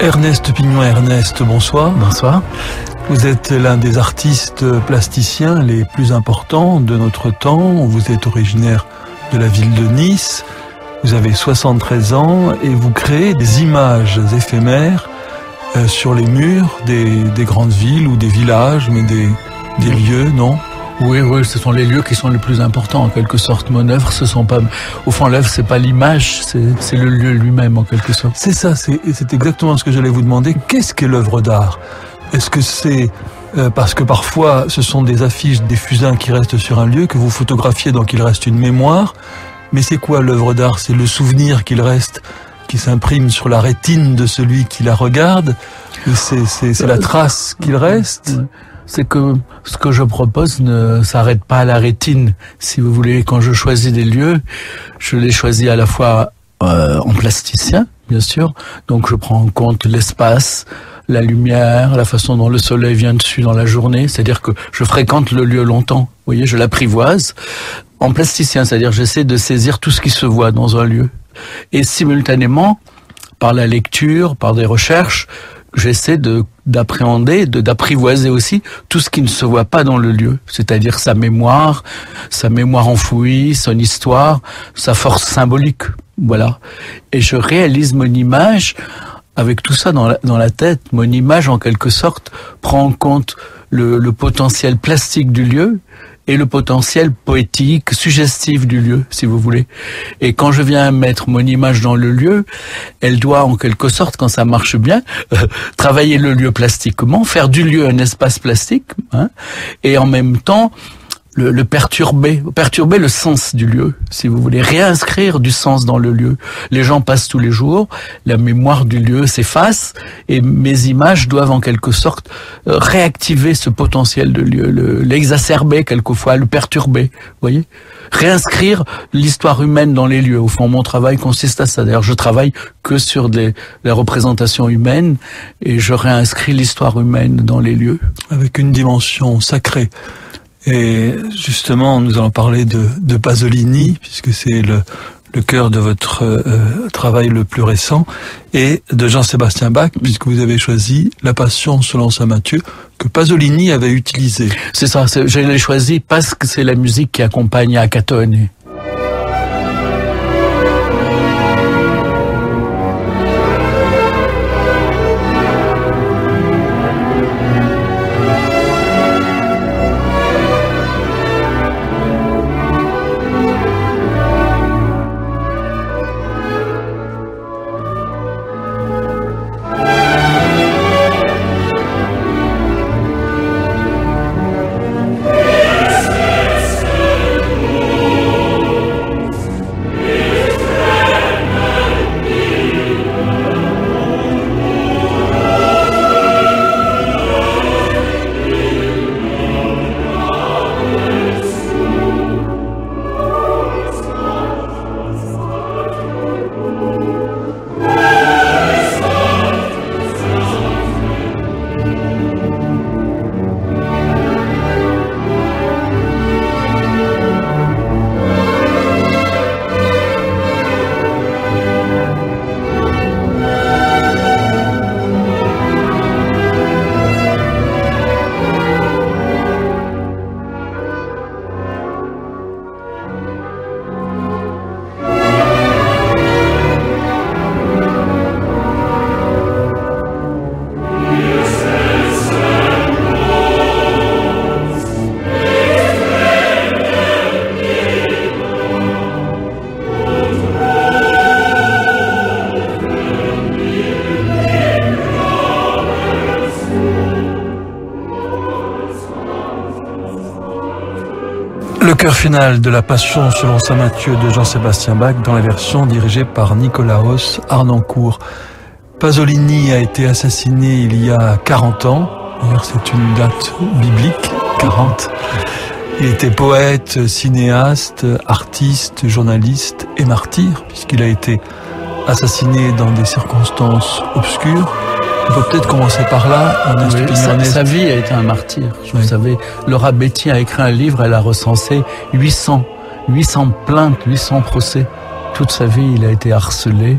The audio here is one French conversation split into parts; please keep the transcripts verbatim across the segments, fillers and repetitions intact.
Ernest Pignon. Ernest, bonsoir. Bonsoir. Vous êtes l'un des artistes plasticiens les plus importants de notre temps. Vous êtes originaire de la ville de Nice. Vous avez soixante-treize ans et vous créez des images éphémères euh, sur les murs des, des grandes villes ou des villages, mais des, des lieux, non ? Oui, oui, ce sont les lieux qui sont les plus importants en quelque sorte. Mon œuvre, ce sont pas, au fond, l'œuvre, c'est pas l'image, c'est, c'est le lieu lui-même en quelque sorte. C'est ça, c'est, c'est exactement ce que j'allais vous demander. Qu'est-ce qu'est l'œuvre d'art ? Est-ce que c'est euh, parce que parfois ce sont des affiches, des fusains qui restent sur un lieu que vous photographiez, donc il reste une mémoire. Mais c'est quoi l'œuvre d'art ? C'est le souvenir qu'il reste, qui s'imprime sur la rétine de celui qui la regarde. C'est, c'est, c'est la trace qu'il reste. C'est que ce que je propose ne s'arrête pas à la rétine. Si vous voulez, quand je choisis des lieux, je les choisis à la fois euh, en plasticien, bien sûr. Donc je prends en compte l'espace, la lumière, la façon dont le soleil vient dessus dans la journée. C'est-à-dire que je fréquente le lieu longtemps. Vous voyez, je l'apprivoise. En plasticien, c'est-à-dire j'essaie de saisir tout ce qui se voit dans un lieu. Et simultanément, par la lecture, par des recherches, j'essaie de d'appréhender, de d'apprivoiser aussi tout ce qui ne se voit pas dans le lieu, c'est-à-dire sa mémoire, sa mémoire enfouie, son histoire, sa force symbolique, voilà. Et je réalise mon image avec tout ça dans la, dans la tête. Mon image, en quelque sorte, prend en compte le, le potentiel plastique du lieu et le potentiel poétique, suggestif du lieu, si vous voulez. Et quand je viens mettre mon image dans le lieu, elle doit, en quelque sorte, quand ça marche bien, euh, travailler le lieu plastiquement, faire du lieu un espace plastique, hein, et en même temps, le, le perturber, perturber le sens du lieu, si vous voulez, réinscrire du sens dans le lieu. Les gens passent tous les jours, la mémoire du lieu s'efface, et mes images doivent en quelque sorte euh, réactiver ce potentiel de lieu, le, l'exacerber quelquefois, le perturber, vous voyez, réinscrire l'histoire humaine dans les lieux. Au fond, mon travail consiste à ça. D'ailleurs, je travaille que sur des, les représentations humaines, et je réinscris l'histoire humaine dans les lieux. Avec une dimension sacrée. Et justement, nous allons parler de, de Pasolini, puisque c'est le, le cœur de votre euh, travail le plus récent, et de Jean-Sébastien Bach, puisque vous avez choisi La Passion selon saint Matthieu, que Pasolini avait utilisée. C'est ça, c'est, je l'ai choisi parce que c'est la musique qui accompagne Acatone. Le chœur final de La Passion selon saint Matthieu de Jean-Sébastien Bach dans la version dirigée par Nicolaos Harnoncourt. Pasolini a été assassiné il y a quarante ans. D'ailleurs, c'est une date biblique, quarante. Il était poète, cinéaste, artiste, journaliste et martyr, puisqu'il a été assassiné dans des circonstances obscures. On peut peut-être commencer par là. Oui, sa, sa vie a été un martyr. Vous oui. savez, Laura Betty a écrit un livre, elle a recensé huit cents, huit cents plaintes, huit cents procès. Toute sa vie, il a été harcelé,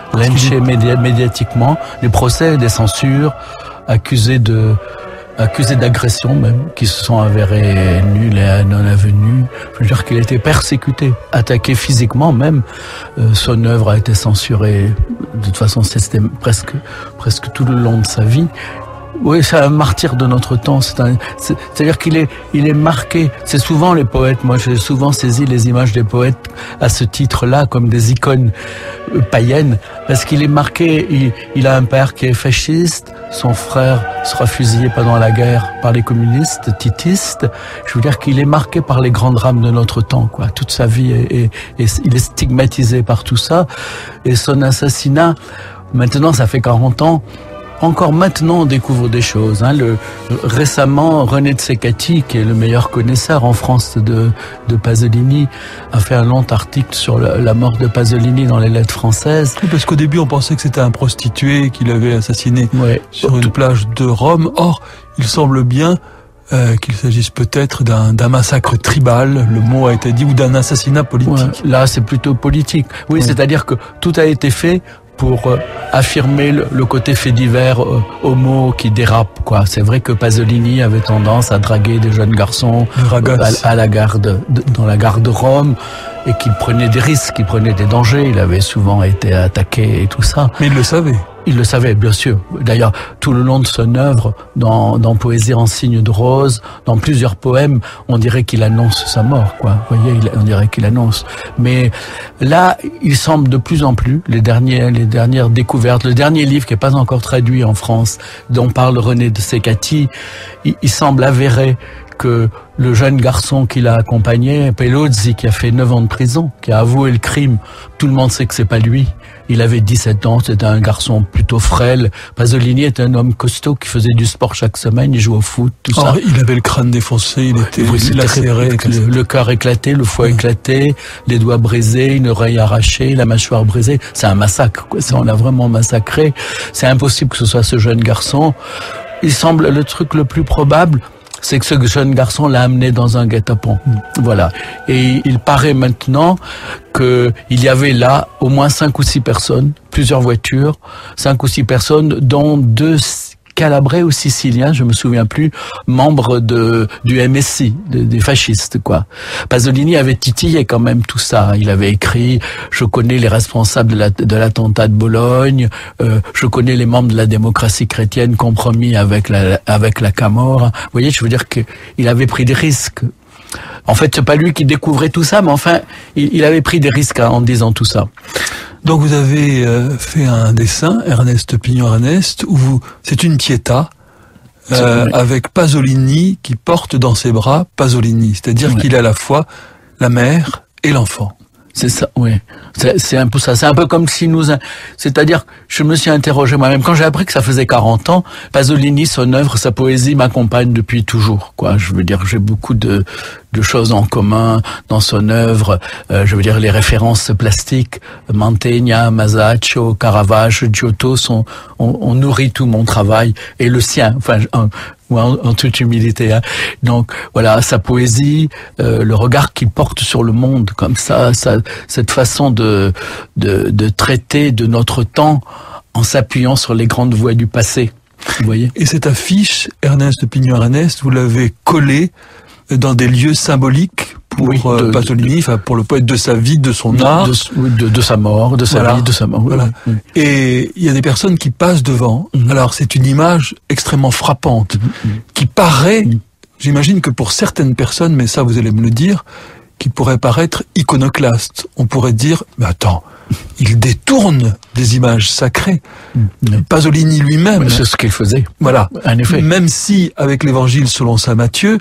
lynché médi médiatiquement, des procès, des censures, accusé de accusé d'agression même, qui se sont avérés nuls et non avenus. Je veux dire qu'il a été persécuté, attaqué physiquement même. Euh, son œuvre a été censurée. De toute façon, c'était presque presque tout le long de sa vie. Oui, c'est un martyr de notre temps. C'est un, c'est-à-dire qu'il est, il est marqué. C'est souvent les poètes. Moi, j'ai souvent saisi les images des poètes à ce titre-là comme des icônes païennes, parce qu'il est marqué. Il, il a un père qui est fasciste. Son frère sera fusillé pendant la guerre par les communistes, titistes. Je veux dire qu'il est marqué par les grands drames de notre temps, quoi. Toute sa vie est, est, est, il est stigmatisé par tout ça. Et son assassinat, maintenant, ça fait quarante ans. Encore maintenant, on découvre des choses. Hein. Le, récemment, René de Secati, qui est le meilleur connaisseur en France de, de Pasolini, a fait un long article sur la, la mort de Pasolini dans les lettres françaises. Oui, parce qu'au début, on pensait que c'était un prostitué qu'il avait assassiné ouais. sur une plage de Rome. Or, il semble bien euh, qu'il s'agisse peut-être d'un, d'un massacre tribal, le mot a été dit, ou d'un assassinat politique. Ouais, là, c'est plutôt politique. Oui, ouais. C'est-à-dire que tout a été fait pour euh, affirmer le, le côté fait divers euh, homo qui dérape, quoi. C'est vrai que Pasolini avait tendance à draguer des jeunes garçons euh, à, à la gare de, de, dans la gare de Rome, et qu'il prenait des risques, qu'il prenait des dangers. Il avait souvent été attaqué et tout ça. Mais il le savait. Il le savait, bien sûr. D'ailleurs, tout le long de son œuvre, dans, dans Poésie en signe de rose, dans plusieurs poèmes, on dirait qu'il annonce sa mort, quoi. Vous voyez, il, on dirait qu'il annonce. Mais là, il semble de plus en plus, les derniers, les dernières découvertes, le dernier livre qui n'est pas encore traduit en France, dont parle René de Secati, il, il semble avéré que le jeune garçon qui l'a accompagné, Pelozzi, qui a fait neuf ans de prison, qui a avoué le crime, tout le monde sait que c'est pas lui. Il avait dix-sept ans, c'était un garçon plutôt frêle. Pasolini était un homme costaud qui faisait du sport chaque semaine, il jouait au foot, tout Or, ça. Il avait le crâne défoncé, il était oui, lacéré. Le, le cœur éclaté, le foie oui. éclaté, les doigts brisés, une oreille arrachée, la mâchoire brisée. C'est un massacre, quoi. Ça, on l'a vraiment massacré. C'est impossible que ce soit ce jeune garçon. Il semble, le truc le plus probable, c'est que ce jeune garçon l'a amené dans un guet-apens. Voilà. Et il paraît maintenant que il y avait là au moins cinq ou six personnes, plusieurs voitures, cinq ou six personnes, dont deux Calabrais ou Siciliens, je me souviens plus, membres de du M S I, de, des fascistes, quoi. Pasolini avait titillé quand même tout ça. Il avait écrit « Je connais les responsables de, la, de l'attentat de Bologne, euh, je connais les membres de la démocratie chrétienne compromis avec la avec la Camorra ». Vous voyez, je veux dire qu'il avait pris des risques. En fait, c'est pas lui qui découvrait tout ça, mais enfin, il, il avait pris des risques en disant tout ça. Donc vous avez euh, fait un dessin, Ernest Pignon-Ernest, où vous, c'est une Pietà euh, avec Pasolini qui porte dans ses bras Pasolini, c'est-à-dire ouais. qu'il est à la fois la mère et l'enfant. C'est ça, oui. C'est, c'est un peu ça. C'est un peu comme si nous, c'est-à-dire, je me suis interrogé moi-même quand j'ai appris que ça faisait quarante ans. Pasolini, son œuvre, sa poésie m'accompagne depuis toujours, quoi. Je veux dire, j'ai beaucoup de de choses en commun dans son œuvre. Euh, je veux dire, les références plastiques, Mantegna, Masaccio, Caravaggio, Giotto, sont, on, on nourrit tout mon travail et le sien. Enfin, en, en, en toute humilité. Hein. Donc voilà, sa poésie, euh, le regard qu'il porte sur le monde, comme ça, ça cette façon de, de de traiter de notre temps en s'appuyant sur les grandes voies du passé. Vous voyez. Et cette affiche, Ernest Pignon-Ernest, vous l'avez collée dans des lieux symboliques pour oui, de, Pasolini, enfin pour le poète, de sa vie, de son de, art, de, de, de sa mort, de sa voilà. vie, de sa mort. Voilà. Oui. Et il y a des personnes qui passent devant. Mm-hmm. Alors c'est une image extrêmement frappante, mm-hmm. qui paraît, mm-hmm. j'imagine que pour certaines personnes, mais ça vous allez me le dire, qui pourrait paraître iconoclaste. On pourrait dire, mais attends, il détourne des images sacrées. Mmh. Pasolini lui-même. C'est ce qu'il faisait. Voilà. En effet. Même si, avec l'évangile selon saint Matthieu,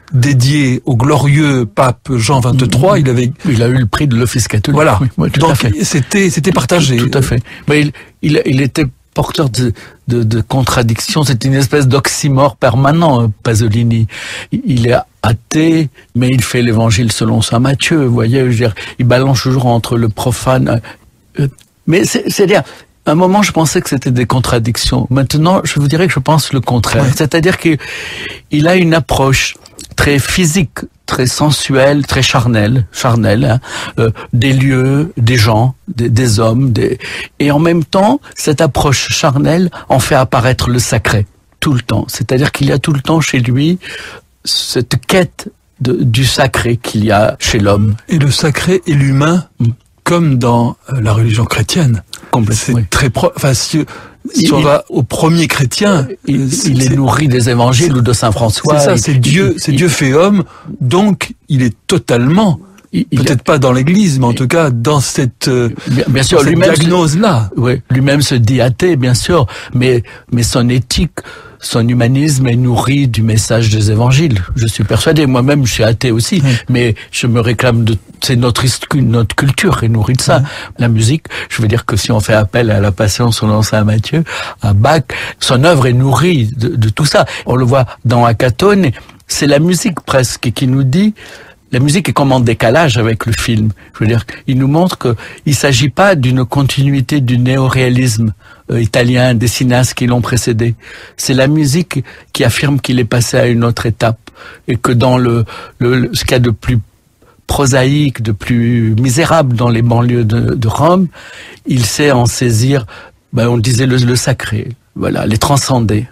dédié au glorieux pape Jean vingt-trois, mmh. il avait... Il a eu le prix de l'office catholique. Voilà. Oui, oui, tout donc, à fait. c'était, c'était partagé. Tout, tout à fait. Mais il, il, il était porteur de, de, de contradictions. C'est une espèce d'oxymore permanent, Pasolini. Il est athée, mais il fait l'évangile selon saint Matthieu. Vous voyez, je veux dire, il balance toujours entre le profane. Mais c'est, c'est-à-dire, à un moment, je pensais que c'était des contradictions. Maintenant, je vous dirais que je pense le contraire. Ouais. C'est-à-dire qu'il il a une approche très physique très sensuelle, très charnelle, charnelle, hein, euh, des lieux, des gens, des, des hommes, des... et en même temps, cette approche charnelle en fait apparaître le sacré tout le temps. C'est-à-dire qu'il y a tout le temps chez lui cette quête de, du sacré qu'il y a chez l'homme. Et le sacré et l'humain, mm. comme dans la religion chrétienne. Complètement. C'est oui. très pro... Enfin, si, si il, on va au premier chrétien, il, il est nourri des évangiles ou de Saint François. C'est ça, c'est Dieu, c'est Dieu fait homme, donc il est totalement, il, peut-être a, pas dans l'Église, mais en tout cas dans cette, bien, bien sûr, cette diagnose-là. Oui, lui-même se dit athée, bien sûr, mais mais son éthique, son humanisme est nourri du message des évangiles. Je suis persuadé, moi-même je suis athée aussi, oui. mais je me réclame de, c'est notre, notre culture est nourrie de ça. Oui. La musique, je veux dire que si on fait appel à la Passion selon Saint Matthieu, à Bach, son œuvre est nourrie de, de tout ça. On le voit dans Acatone, c'est la musique presque qui nous dit, la musique est comme en décalage avec le film. Je veux dire, il nous montre que il s'agit pas d'une continuité du néoréalisme euh, italien, des cinéastes qui l'ont précédé. C'est la musique qui affirme qu'il est passé à une autre étape et que dans le, le ce qu'il y a de plus prosaïque, de plus misérable dans les banlieues de, de Rome, il sait en saisir, ben on disait le, le sacré, voilà, les transcender.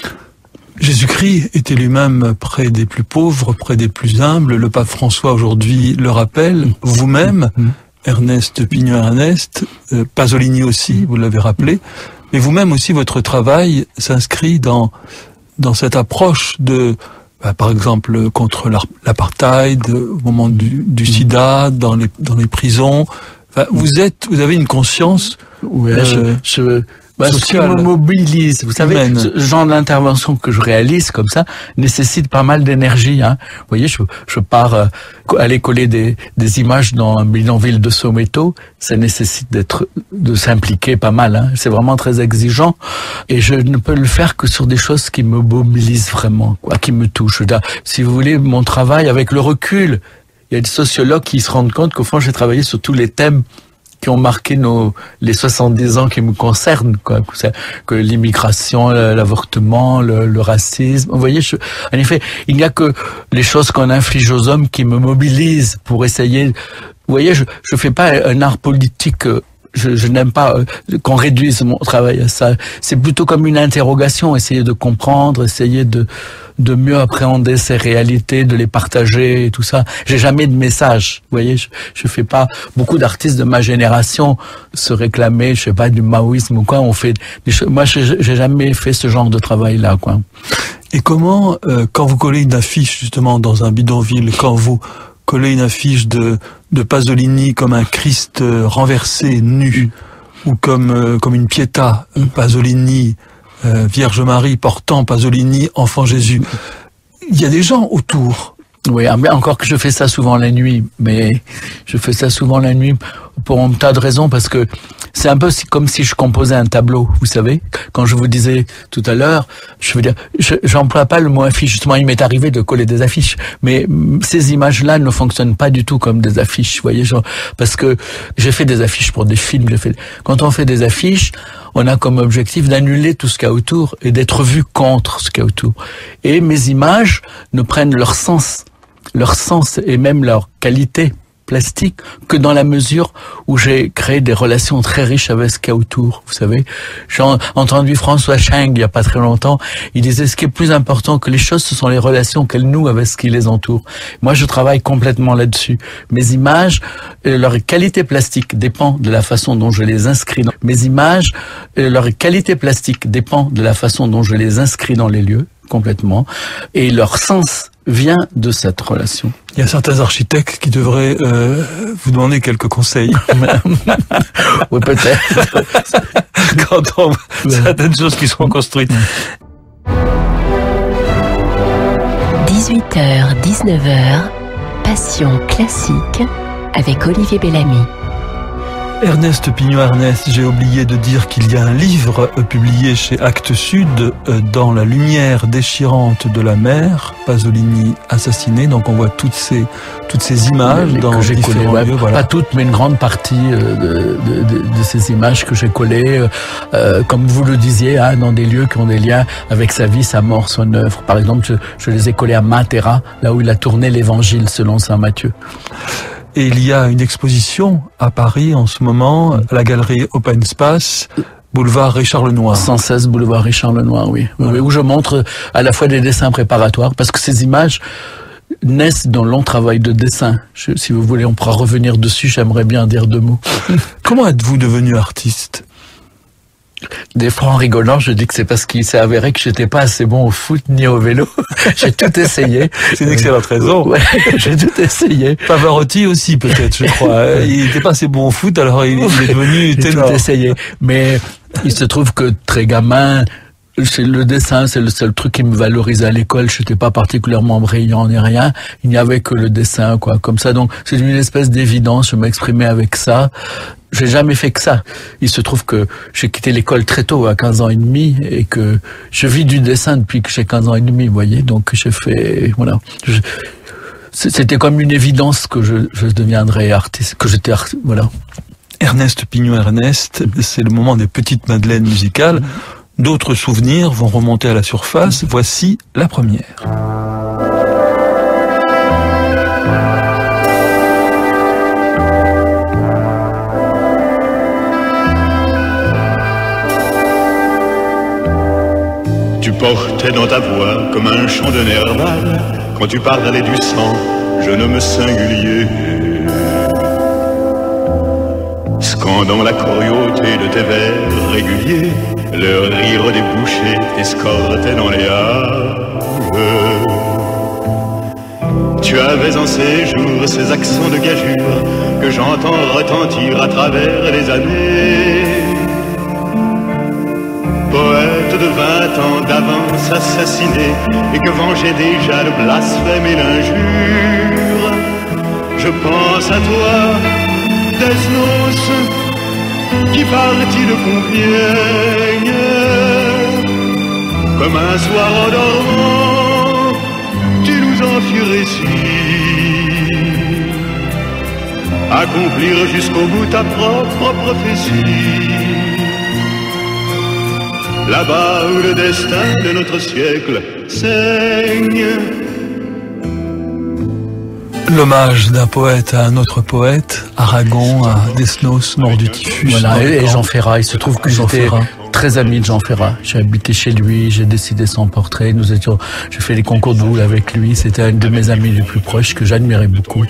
Jésus-Christ était lui-même près des plus pauvres, près des plus humbles. Le pape François aujourd'hui le rappelle. Vous-même, mmh. Ernest Pignon-Ernest, euh, Pasolini aussi, vous l'avez rappelé. Mais vous-même aussi, votre travail s'inscrit dans dans cette approche de, bah, par exemple, contre l'apartheid, au moment du, du sida, dans les dans les prisons. Enfin, vous êtes, vous avez une conscience. Ouais, euh, je. je... Bah, ce qui me mobilise, vous savez, humaine. Ce genre d'intervention que je réalise comme ça nécessite pas mal d'énergie. Hein. Vous voyez, je, je pars euh, aller coller des, des images dans un bidonville de Soweto, ça nécessite d'être, de s'impliquer pas mal. Hein. C'est vraiment très exigeant, et je ne peux le faire que sur des choses qui me mobilisent vraiment, quoi, qui me touchent. Si vous voulez, mon travail avec le recul, il y a des sociologues qui se rendent compte qu'au fond, j'ai travaillé sur tous les thèmes qui ont marqué nos les soixante-dix ans qui me concernent, quoi, que l'immigration, l'avortement, le, le racisme. Vous voyez, je, en effet, il n'y a que les choses qu'on inflige aux hommes qui me mobilisent pour essayer. Vous voyez, je je fais pas un art politique. Je, je n'aime pas euh, qu'on réduise mon travail à ça. C'est plutôt comme une interrogation, essayer de comprendre, essayer de de mieux appréhender ces réalités, de les partager et tout ça. J'ai jamais de message. Vous voyez, je, je fais pas. Beaucoup d'artistes de ma génération se réclamaient, je sais pas, du maoïsme ou quoi. On fait des choses. Moi, j'ai jamais fait ce genre de travail-là, quoi. Et comment, euh, quand vous collez une affiche justement dans un bidonville, quand vous coller une affiche de, de Pasolini comme un Christ euh, renversé, nu, mm. ou comme, euh, comme une Pietà, mm. Pasolini, euh, Vierge Marie portant Pasolini, enfant Jésus. Il y a des gens autour. Oui, encore que je fais ça souvent la nuit, mais je fais ça souvent la nuit pour un tas de raisons, parce que c'est un peu comme si je composais un tableau, vous savez. Quand je vous disais tout à l'heure, je veux dire, je, j'emploie pas le mot affiche. Justement, il m'est arrivé de coller des affiches, mais ces images-là ne fonctionnent pas du tout comme des affiches, vous voyez, genre, parce que j'ai fait des affiches pour des films. J'ai fait. Quand on fait des affiches, on a comme objectif d'annuler tout ce qu'il y a autour et d'être vu contre ce qu'il y a autour. Et mes images ne prennent leur sens, leur sens et même leur qualité plastique que dans la mesure où j'ai créé des relations très riches avec ce qu'il y a autour, vous savez. J'ai entendu François Cheng il y a pas très longtemps, il disait ce qui est plus important que les choses, ce sont les relations qu'elles nouent avec ce qui les entoure. Moi, je travaille complètement là-dessus. Mes images, leur qualité plastique dépend de la façon dont je les inscris. Dans... Mes images, leur qualité plastique dépend de la façon dont je les inscris dans les lieux, complètement, et leur sens vient de cette relation. Il y a certains architectes qui devraient euh, vous demander quelques conseils. Oui, peut-être. Quand on voit certaines choses qui sont construites. dix-huit heures dix-neuf heures, Passion classique avec Olivier Bellamy. Ernest Pignon-Ernest, j'ai oublié de dire qu'il y a un livre publié chez Actes Sud, Dans la lumière déchirante de la mer, Pasolini assassiné. Donc on voit toutes ces toutes ces images Les, dans que j'ai collées, différents ouais, lieux. Voilà. Pas toutes, mais une grande partie de, de, de, de ces images que j'ai collées, euh, comme vous le disiez, hein, dans des lieux qui ont des liens avec sa vie, sa mort, son œuvre. Par exemple, je, je les ai collées à Matera, là où il a tourné l'Évangile selon saint Matthieu. Et il y a une exposition à Paris en ce moment, à la galerie Open Space, boulevard Richard Lenoir. cent seize boulevard Richard Lenoir, oui. Voilà. Oui, où je montre à la fois des dessins préparatoires, parce que ces images naissent d'un long travail de dessin. Je, si vous voulez, on pourra revenir dessus, j'aimerais bien dire deux mots. Comment êtes-vous devenu artiste ? Des fois en rigolant, je dis que c'est parce qu'il s'est avéré que j'étais pas assez bon au foot ni au vélo. J'ai tout essayé. C'est une excellente raison. Ouais, j'ai tout essayé. Pavarotti aussi peut-être, je crois. Il n'était pas assez bon au foot, alors il, il est devenu J'ai ténor. tout essayé. Mais il se trouve que très gamin, c'est le dessin, c'est le seul truc qui me valorisait à l'école. Je n'étais pas particulièrement brillant ni rien. Il n'y avait que le dessin, quoi, comme ça. Donc c'est une espèce d'évidence. Je m'exprimais avec ça. J'ai jamais fait que ça. Il se trouve que j'ai quitté l'école très tôt, à quinze ans et demi, et que je vis du dessin depuis que j'ai quinze ans et demi, vous voyez. Donc j'ai fait, voilà. Je, c'était comme une évidence que je, je deviendrais artiste, que j'étais artiste, voilà. Ernest Pignon-Ernest, c'est le moment des petites madeleines musicales. D'autres souvenirs vont remonter à la surface. Voici la première. Tu portais dans ta voix comme un chant de Nerval quand tu parlais du sang, jeune homme singulier. Scandant la curiosité de tes vers réguliers, le rire des bouchers t'escortait dans les halles. Tu avais en ces jours ces accents de gageure que j'entends retentir à travers les années. Poète de vingt ans d'avance assassiné, et que vengeait déjà le blasphème et l'injure. Je pense à toi, Desnos, qui partit de Compiègne. Comme un soir en dormant, tu nous en fis récit. Accomplir jusqu'au bout ta propre prophétie. Là-bas où le destin de notre siècle saigne. L'hommage d'un poète à un autre poète, Aragon, à Desnos, mort du typhus. Voilà, et, et Jean Ferrat, il se trouve que Jean j'étais Ferrat. très ami de Jean Ferrat. J'ai habité chez lui, j'ai décidé son portrait. Nous étions, j'ai fait les concours de boule avec lui. C'était un de mes amis les plus proches que j'admirais beaucoup.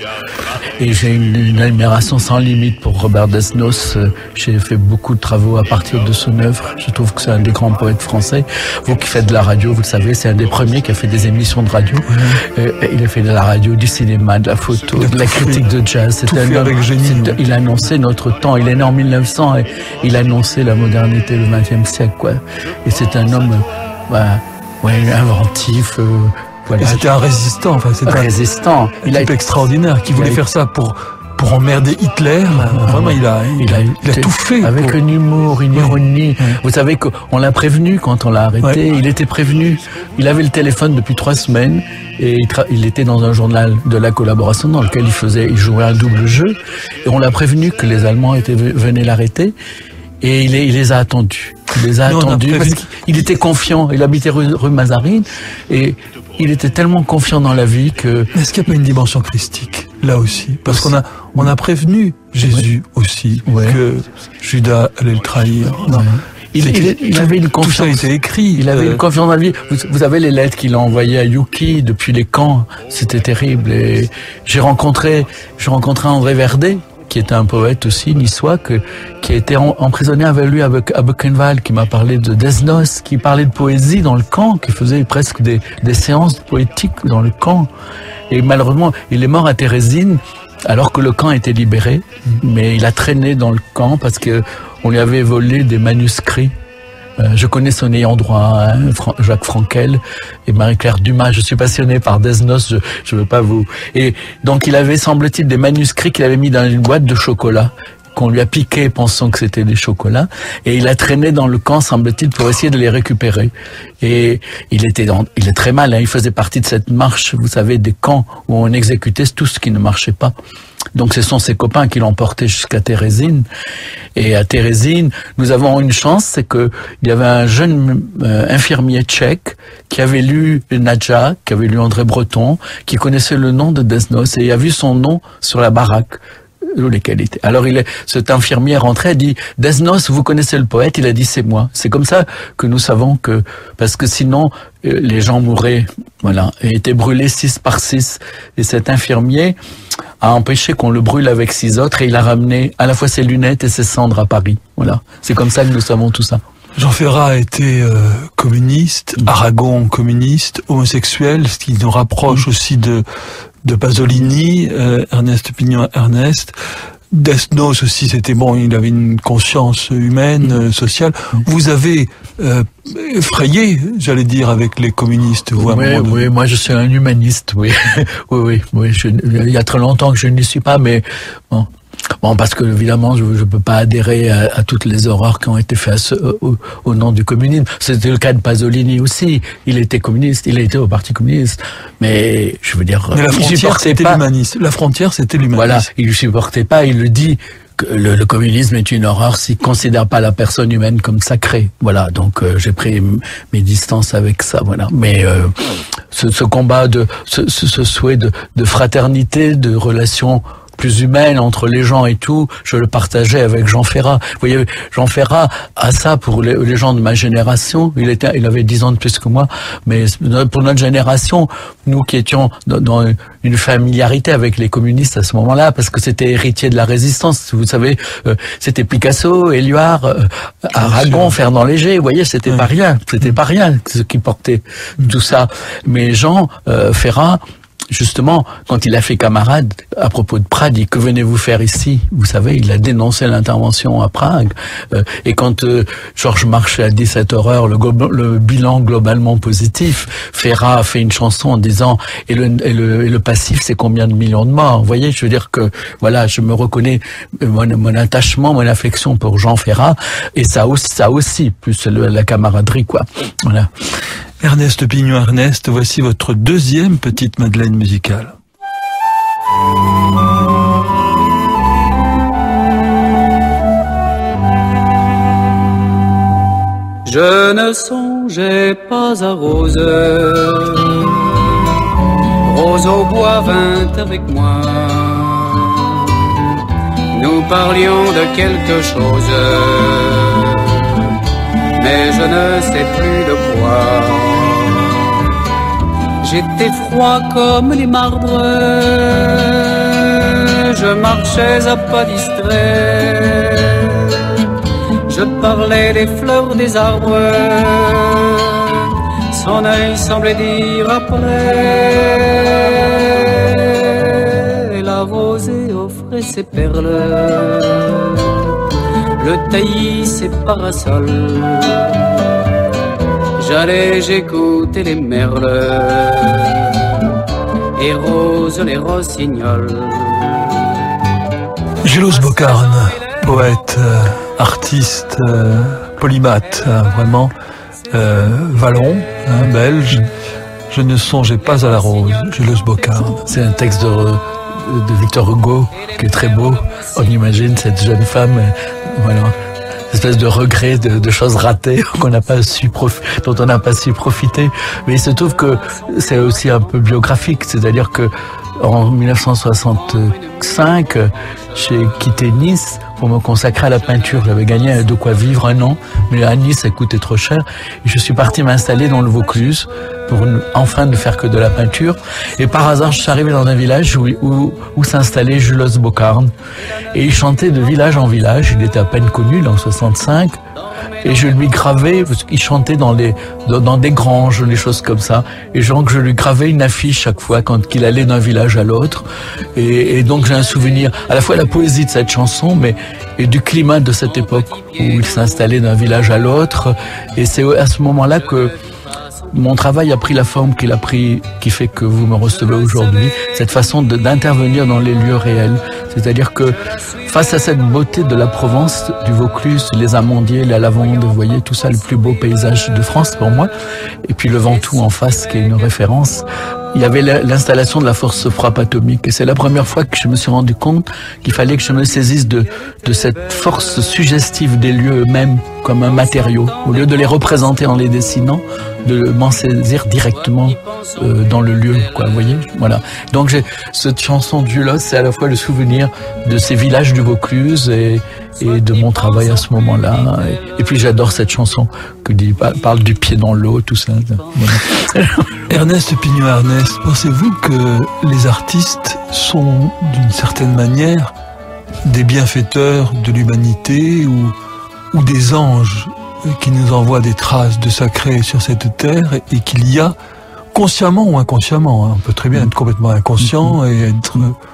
Et j'ai une, une admiration sans limite pour Robert Desnos. J'ai fait beaucoup de travaux à partir de son œuvre. Je trouve que c'est un des grands poètes français. Vous qui faites de la radio, vous le savez, c'est un des premiers qui a fait des émissions de radio. Mmh. Euh, il a fait de la radio, du cinéma, de la photo, de la critique de jazz. C'était un homme, avec génie. Il a annoncé notre temps. Il est né en mille neuf cents et il a annoncé la modernité, le vingtième siècle, quoi. Et c'est un homme, bah, ouais, inventif. Euh, voilà. Et c'était un résistant, enfin, c'était un résistant. Il a été extraordinaire, qui voulait a... faire ça pour pour emmerder Hitler. Ah, vraiment, il a, il, il a, il a tout fait. Avec pour... un humour, une ironie. Oui. Vous savez qu'on l'a prévenu quand on l'a arrêté. Oui. Il était prévenu. Il avait le téléphone depuis trois semaines et il, tra... il était dans un journal de la collaboration dans lequel il faisait, il jouait un double jeu. Et on l'a prévenu que les Allemands étaient venaient l'arrêter. Et il les, il les a attendus. Il les a Nous, attendus parce qu'il était confiant. Il habitait rue, rue Mazarine et il était tellement confiant dans la vie que... Est-ce qu'il n'y a pas une dimension christique là aussi? Parce qu'on a, on a prévenu Jésus ouais. aussi ouais. que Judas allait le trahir. Ouais. Il, il, il avait une confiance. Tout ça a été écrit. Il avait euh... une confiance dans la vie. Vous, vous avez les lettres qu'il a envoyées à Yuki depuis les camps. C'était terrible. Et j'ai rencontré, j'ai rencontré André Verdet, qui était un poète aussi, niçois, que, qui a été en, emprisonné avec lui à, à Buchenwald, qui m'a parlé de Desnos, qui parlait de poésie dans le camp, qui faisait presque des, des séances poétiques dans le camp. Et malheureusement, il est mort à Térésine, alors que le camp était libéré, mais il a traîné dans le camp parce que on lui avait volé des manuscrits. Euh, je connais son ayant droit, hein, Fra- Jacques Frankel et Marie-Claire Dumas. Je suis passionné par Desnos, je je veux pas vous... Et donc il avait, semble-t-il, des manuscrits qu'il avait mis dans une boîte de chocolat qu'on lui a piqués pensant que c'était des chocolats, et il a traîné dans le camp, semble-t-il, pour essayer de les récupérer. Et il était dans, il est très mal, hein, il faisait partie de cette marche, vous savez, des camps où on exécutait tout ce qui ne marchait pas. Donc ce sont ses copains qui l'ont porté jusqu'à Térésine. Et à Térésine, nous avons une chance, c'est que il y avait un jeune euh, infirmier tchèque qui avait lu Nadja, qui avait lu André Breton, qui connaissait le nom de Desnos et a vu son nom sur la baraque. Lesquels étaient. Alors il est, cet infirmier rentré a dit Desnos, vous connaissez le poète? Il a dit c'est moi. C'est comme ça que nous savons que, parce que sinon euh, les gens mouraient, voilà, et étaient brûlés six par six. Et cet infirmier a empêché qu'on le brûle avec six autres et il a ramené à la fois ses lunettes et ses cendres à Paris. Voilà, c'est comme ça que nous savons tout ça. Jean Ferrat a été euh, communiste, Aragon communiste, homosexuel, ce qui nous rapproche mmh. aussi de de Pasolini, euh, Ernest Pignon Ernest. Desnos aussi, c'était bon, il avait une conscience humaine, euh, sociale. Vous avez euh, frayé, j'allais dire, avec les communistes. Vous, oui, oui, moi je suis un humaniste, oui. oui, oui, oui. Je, il y a très longtemps que je n'y suis pas, mais bon. Bon, parce que évidemment, je ne peux pas adhérer à, à toutes les horreurs qui ont été faites à ce, au, au nom du communisme. C'était le cas de Pasolini aussi. Il était communiste, il a été au Parti communiste. Mais je veux dire, mais la frontière, c'était l'humanisme. La frontière, c'était l'humanisme. Voilà, il ne supportait pas. Il le dit que le, le communisme est une horreur s'il ne considère pas la personne humaine comme sacrée. Voilà, donc euh, j'ai pris mes distances avec ça. Voilà, mais euh, ce, ce combat de, ce, ce, ce souhait de, de fraternité, de relations plus humaine entre les gens et tout, je le partageais avec Jean Ferrat. Vous voyez, Jean Ferrat a ça pour les, les gens de ma génération. Il était, il avait dix ans de plus que moi, mais pour notre génération, nous qui étions dans, dans une familiarité avec les communistes à ce moment-là, parce que c'était héritier de la résistance. Vous savez, euh, c'était Picasso, Éluard, euh, Aragon, Fernand Léger. Vous voyez, c'était ouais. pas rien. C'était pas rien ce qui portait tout ça. Mais Jean euh, Ferrat, justement, quand il a fait Camarade, à propos de Prague, il dit, que venez-vous faire ici? Vous savez, il a dénoncé l'intervention à Prague. Euh, et quand euh, Georges Marchais a dit cette horreur, le, le bilan globalement positif, Ferrat a fait une chanson en disant, et le, et le, et le passif, c'est combien de millions de morts? Vous voyez, je veux dire que, voilà, je me reconnais, mon, mon attachement, mon affection pour Jean Ferrat, et ça aussi, ça aussi plus le, la camaraderie, quoi. Voilà. Ernest Pignon Ernest, voici votre deuxième petite Madeleine musicale. Je ne songeais pas à Rose, Rose au bois vint avec moi. Nous parlions de quelque chose, mais je ne sais plus de quoi. J'étais froid comme les marbres, je marchais à pas distrait, je parlais des fleurs des arbres, son œil semblait dire après. La rosée offrait ses perles, le taillis ses parasols. J'allais, j'écoutais les merles et Rose les rossignols. Julos Boccarne, poète, euh, artiste, euh, polymathe, hein, vraiment, euh, vallon, hein, belge. Je ne songeais pas à la rose, Julos Boccarne. C'est un texte de, de Victor Hugo qui est très beau. On imagine cette jeune femme, voilà, espèce de regret de, de choses ratées qu'on n'a pas su prof... dont on n'a pas su profiter. Mais il se trouve que c'est aussi un peu biographique, c'est-à-dire que en dix-neuf cent soixante-cinq, j'ai quitté Nice pour me consacrer à la peinture. J'avais gagné de quoi vivre un an, mais à Nice, ça coûtait trop cher. Et je suis parti m'installer dans le Vaucluse pour ne, enfin ne faire que de la peinture. Et par hasard, je suis arrivé dans un village où, où, où s'installait Julos Boccarne. Et il chantait de village en village. Il était à peine connu, là, en soixante-cinq. Et je lui gravais, parce qu'il chantait dans, les, dans, dans des granges, des choses comme ça. Et donc, je lui gravais une affiche chaque fois quand qu'il allait d'un village à l'autre. Et, et donc, j'ai un souvenir à la fois de la poésie de cette chanson, mais et du climat de cette époque où il s'installait d'un village à l'autre. Et c'est à ce moment-là que mon travail a pris la forme qu'il a pris, qui fait que vous me recevez aujourd'hui. Cette façon de, d'intervenir dans les lieux réels. C'est-à-dire que face à cette beauté de la Provence, du Vaucluse, les amandiers, la lavande, vous voyez, tout ça, le plus beau paysage de France pour moi. Et puis le Ventoux en face, qui est une référence. Il y avait l'installation de la force frappe atomique. Et c'est la première fois que je me suis rendu compte qu'il fallait que je me saisisse de, de cette force suggestive des lieux eux-mêmes comme un matériau. Au lieu de les représenter en les dessinant, de m'en saisir directement euh, dans le lieu, quoi, vous voyez. Voilà. Donc j'ai cette chanson du Lot, c'est à la fois le souvenir de ces villages du Vaucluse et, et de mon travail à ce moment-là. Et, et puis j'adore cette chanson que dit, parle du pied dans l'eau, tout ça. Voilà. Ernest Pignon-Ernest, pensez-vous que les artistes sont d'une certaine manière des bienfaiteurs de l'humanité ou, ou des anges qui nous envoient des traces de sacré sur cette terre et, et qu'il y a, consciemment ou inconsciemment, hein, on peut très bien être complètement inconscient et être...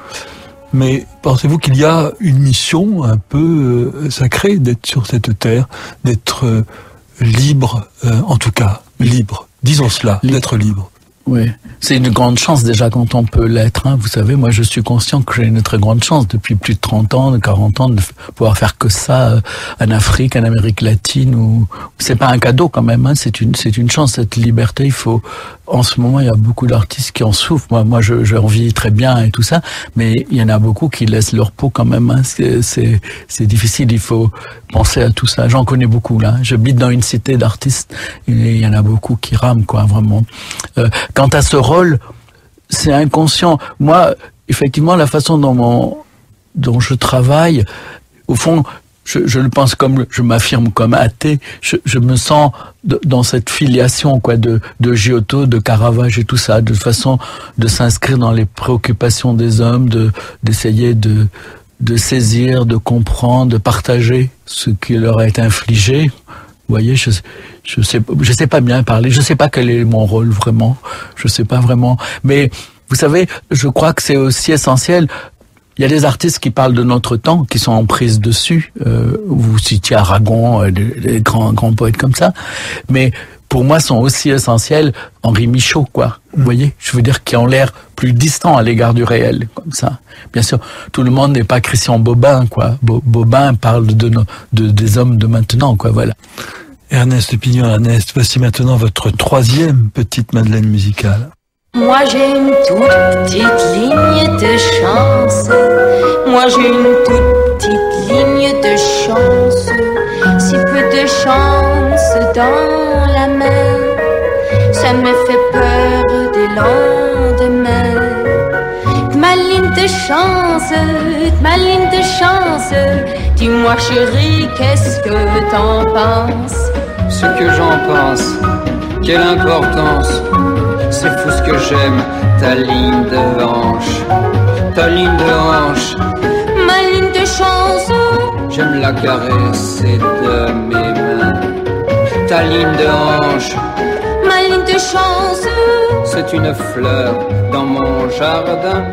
Mais pensez-vous qu'il y a une mission un peu euh, sacrée d'être sur cette terre, d'être euh, libre, euh, en tout cas libre, disons cela, d'être libre? Oui, c'est une grande chance déjà quand on peut l'être. Hein. Vous savez, moi je suis conscient que j'ai une très grande chance depuis plus de trente ans, de quarante ans, de pouvoir faire que ça euh, en Afrique, en Amérique latine. Ou c'est pas un cadeau quand même. Hein. C'est une, c'est une chance, cette liberté. Il faut. En ce moment, il y a beaucoup d'artistes qui en souffrent. Moi, moi, je, je en vis très bien et tout ça, mais il y en a beaucoup qui laissent leur peau quand même. Hein. C'est, c'est, c'est difficile. Il faut penser à tout ça. J'en connais beaucoup là. J'habite dans une cité d'artistes et il y en a beaucoup qui rament, quoi, vraiment. Euh, quant à ce rôle, c'est inconscient. Moi, effectivement, la façon dont mon, dont je travaille, au fond. Je, je le pense comme, je m'affirme comme athée, je, je me sens de, dans cette filiation, quoi, de, de Giotto, de Caravage et tout ça, de façon de s'inscrire dans les préoccupations des hommes, de, d'essayer de, de saisir, de comprendre, de partager ce qui leur est infligé. Vous voyez, je, je sais, je sais pas bien parler, je sais pas quel est mon rôle vraiment, je sais pas vraiment, mais vous savez, je crois que c'est aussi essentiel. Il y a des artistes qui parlent de notre temps, qui sont en prise dessus. Euh, vous citiez Aragon, euh, des grands, grands poètes comme ça. Mais pour moi, sont aussi essentiels Henri Michaud, quoi. Vous voyez, je veux dire, qui ont l'air plus distants à l'égard du réel, comme ça. Bien sûr, tout le monde n'est pas Christian Bobin, quoi. Bo- Bobin parle de, nos, de des hommes de maintenant, quoi. Voilà. Ernest Pignon-Ernest, voici maintenant votre troisième petite Madeleine musicale. Moi j'ai une toute petite ligne de chance. Moi j'ai une toute petite ligne de chance. Si peu de chance dans la main, ça me fait peur des lendemains. Ma ligne de chance, ma ligne de chance. Dis-moi chérie, qu'est-ce que t'en penses? Ce que j'en pense, quelle importance. C'est fou ce que j'aime, ta ligne de hanche, ta ligne de hanche. Ma ligne de chance, j'aime la caresser de mes mains. Ta ligne de hanche, ma ligne de chance. C'est une fleur dans mon jardin.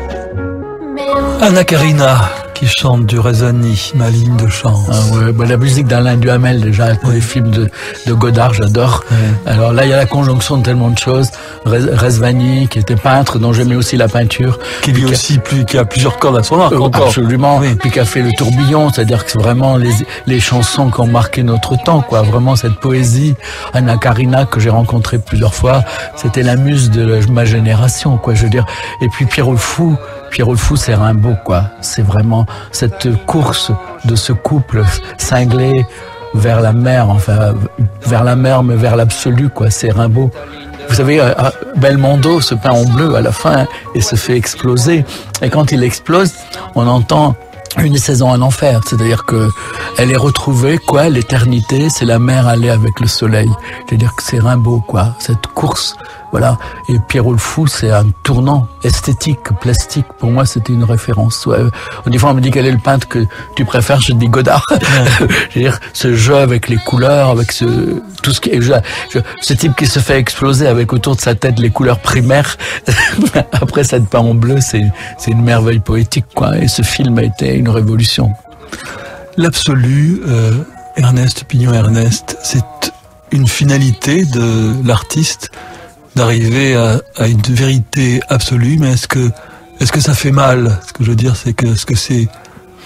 Anna Karina qui chante du Rezani, ma ligne de chance. Ah ouais, bah la musique d'Alain Duhamel déjà, pour les films de, de Godard, j'adore. Ouais. Alors là, il y a la conjonction de tellement de choses. Rezvani, qui était peintre, dont j'aimais aussi la peinture. Qui lui aussi, plus, qui a plusieurs cordes à son arc. Euh, absolument. Oui. Puis qui a fait le tourbillon, c'est-à-dire que c'est vraiment les, les chansons qui ont marqué notre temps, quoi. Vraiment cette poésie. Anna Karina, que j'ai rencontrée plusieurs fois, c'était la muse de ma génération, quoi, je veux dire. Et puis Pierrot le Fou. Pierrot le Fou, c'est Rimbaud, quoi. C'est vraiment cette course de ce couple cinglé vers la mer, enfin, vers la mer, mais vers l'absolu, quoi. C'est Rimbaud. Vous savez, Belmondo se peint en bleu à la fin et se fait exploser. Et quand il explose, on entend une saison en enfer, c'est-à-dire que elle est retrouvée, quoi, l'éternité, c'est la mer aller avec le soleil. C'est-à-dire que c'est Rimbaud, quoi, cette course, voilà. Et Pierrot le Fou, c'est un tournant esthétique, plastique. Pour moi, c'était une référence. Ouais. Des fois, on me dit quel est le peintre que tu préfères, je dis Godard. Ouais. Je veux dire, ce jeu avec les couleurs, avec ce tout ce qui est, je, je, ce type qui se fait exploser avec autour de sa tête les couleurs primaires. Après, cette peint en bleu, c'est c'est une merveille poétique, quoi. Et ce film a été une révolution. L'absolu, euh, Ernest Pignon-Ernest, c'est une finalité de l'artiste d'arriver à, à une vérité absolue, mais est-ce que est-ce que ça fait mal? Ce que je veux dire, c'est que est-ce que c'est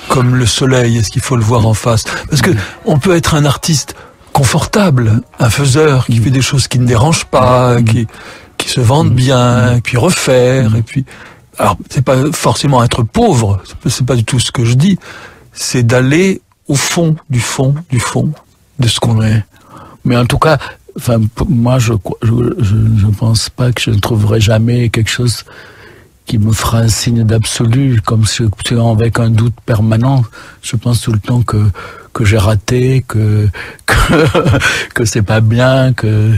comme le soleil? Est-ce qu'il faut le voir en face? Parce que on peut être un artiste confortable, un faiseur qui fait des choses qui ne dérangent pas, qui qui se vendent bien, et puis refaire, et puis alors c'est pas forcément être pauvre, c'est pas du tout ce que je dis, c'est d'aller au fond du fond du fond de ce qu'on est. Mais en tout cas, enfin moi je je je, je pense pas que je ne trouverai jamais quelque chose qui me fera un signe d'absolu, comme si avec un doute permanent. Je pense tout le temps que que j'ai raté, que que que c'est pas bien, que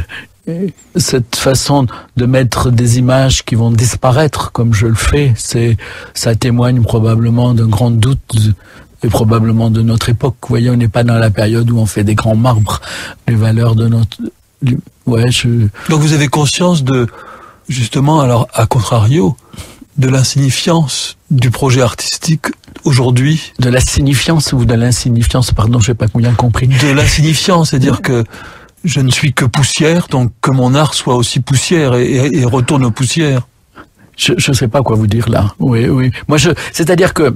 cette façon de mettre des images qui vont disparaître comme je le fais, c'est ça témoigne probablement d'un grand doute et probablement de notre époque. Vous voyez, on n'est pas dans la période où on fait des grands marbres. Les valeurs de notre ouais, je Donc vous avez conscience de justement, alors à contrario, de l'insignifiance du projet artistique aujourd'hui. De la signifiance ou de l'insignifiance, pardon, je n'ai pas bien compris. De l'insignifiance, c'est-à-dire que je ne suis que poussière, donc que mon art soit aussi poussière et, et, et retourne aux poussières. Je ne sais pas quoi vous dire là. Oui, oui. Moi, je, c'est-à-dire que,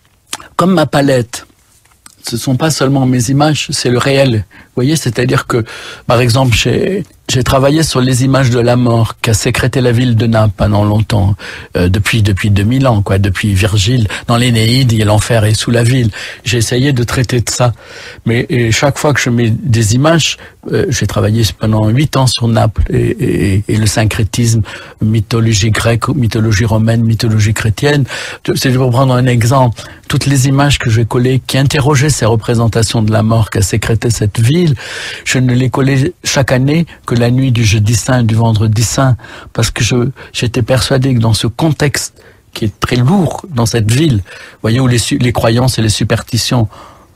comme ma palette, ce sont pas seulement mes images, c'est le réel. Vous voyez, c'est-à-dire que, par exemple, j'ai, j'ai travaillé sur les images de la mort qu'a sécrété la ville de Naples pendant longtemps, euh, depuis depuis deux mille ans, quoi, depuis Virgile. Dans l'Énéide, il y a l'enfer est sous la ville. J'ai essayé de traiter de ça, mais et chaque fois que je mets des images, euh, j'ai travaillé pendant huit ans sur Naples et, et, et le syncrétisme, mythologie grecque, mythologie romaine, mythologie chrétienne. C'est pour prendre un exemple. Toutes les images que j'ai collées qui interrogeaient ces représentations de la mort qu'a sécrété cette ville, je ne les collais chaque année que la nuit du jeudi saint et du vendredi saint, parce que je j'étais persuadé que dans ce contexte qui est très lourd dans cette ville, vous voyez, où les, les croyances et les superstitions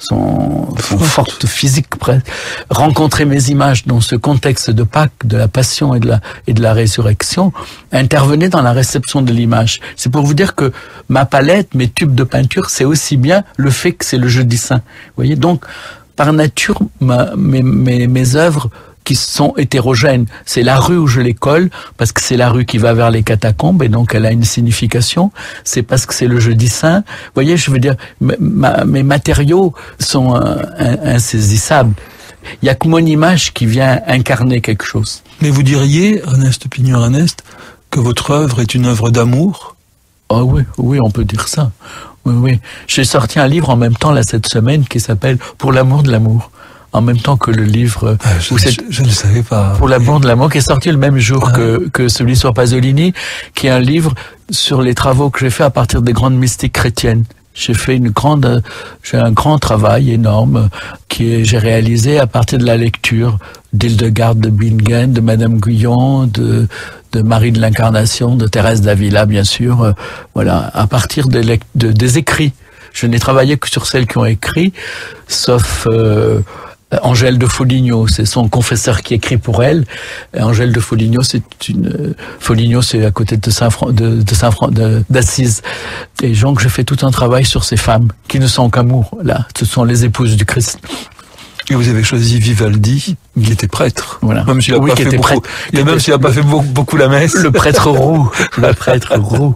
sont, sont fortes, physiques presque, rencontrer mes images dans ce contexte de Pâques, de la passion et de la, et de la résurrection, intervenait dans la réception de l'image. C'est pour vous dire que ma palette, mes tubes de peinture, c'est aussi bien le fait que c'est le jeudi saint. Vous voyez, donc, par nature, ma, mes, mes, mes œuvres qui sont hétérogènes. C'est la rue où je les colle, parce que c'est la rue qui va vers les catacombes, et donc elle a une signification. C'est parce que c'est le jeudi saint. Vous voyez, je veux dire, ma, mes matériaux sont euh, insaisissables. Il n'y a que mon image qui vient incarner quelque chose. Mais vous diriez, Ernest Pignon-Ernest, que votre œuvre est une œuvre d'amour? Oh oui, oui, on peut dire ça. Oui, oui. J'ai sorti un livre en même temps, là, cette semaine, qui s'appelle « Pour l'amour de l'amour ». En même temps que le livre... Ah, je, je, je ne savais pas. Pour l'amour de l'amour, qui est sorti le même jour ah. que, que celui sur Pasolini, qui est un livre sur les travaux que j'ai fait à partir des grandes mystiques chrétiennes. J'ai fait une grande, j'ai un grand travail énorme qui est, j'ai réalisé à partir de la lecture d'Hildegarde de Bingen, de Madame Guyon, de, de Marie de l'Incarnation, de Thérèse d'Avila, bien sûr. Euh, voilà, à partir des, de, des écrits. Je n'ai travaillé que sur celles qui ont écrit, sauf euh, Angèle de Foligno, c'est son confesseur qui écrit pour elle. Et Angèle de Foligno, c'est une Foligno, c'est à côté de Saint Fran, de, de Saint Fran, de, d'Assise. Et donc j'ai fait tout un travail sur ces femmes qui ne sont qu'amour. Là, ce sont les épouses du Christ. Et vous avez choisi Vivaldi, qui était prêtre. Voilà. Même s'il n'a oui, pas fait beaucoup, et même s'il n'a pas fait beaucoup, beaucoup la messe. Le prêtre roux, le prêtre roux.